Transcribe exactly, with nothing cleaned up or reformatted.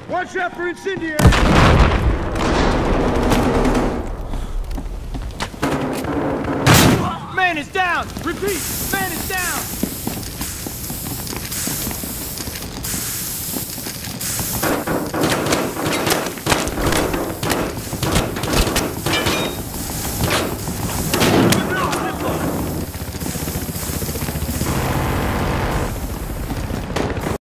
Watch out for incendiaries! Man is down! Repeat, man is down!